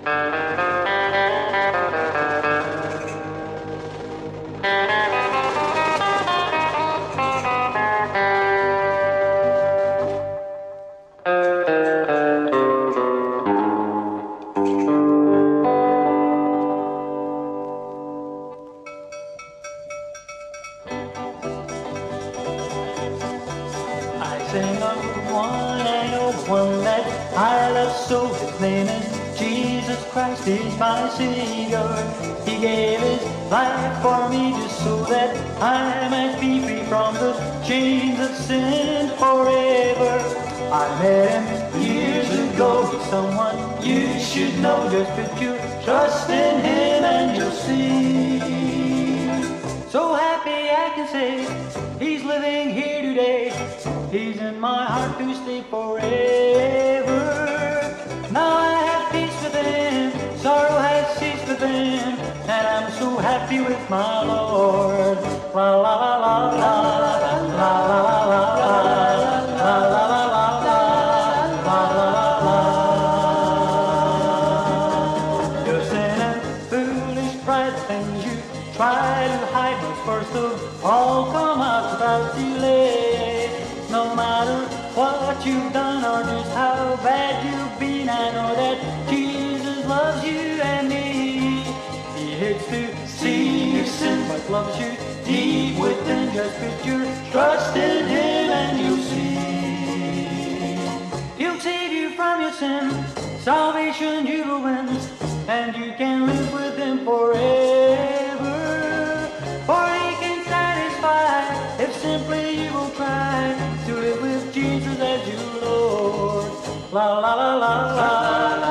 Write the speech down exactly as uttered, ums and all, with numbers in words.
Sing of one and of one that I love so. His name is Jesus Christ, He's my Savior. He gave His life for me just so that I might be free from the chains of sin forever. I met Him years ago. He's someone you should know. Just put your trust in Him and you'll see. So happy I can say He's living here today. He's in my heart to stay forever. Now I have peace within, sorrow has ceased within, and I'm so happy with my Lord. La la la la la, la la la la la, la la la la la, la la la la. Your sin and foolish pride, things you try to hide must first of all come out without delay. No matter what you've done or just how bad you've been, I know that Jesus loves you and me. He hates to see your sin, but loves you deep within. Just put your trust in Him and you'll see. He'll save you from your sin, salvation you will win, and you can live with Him forever. For He can satisfy if simply you will try to live with Jesus as your Lord. La la la la la.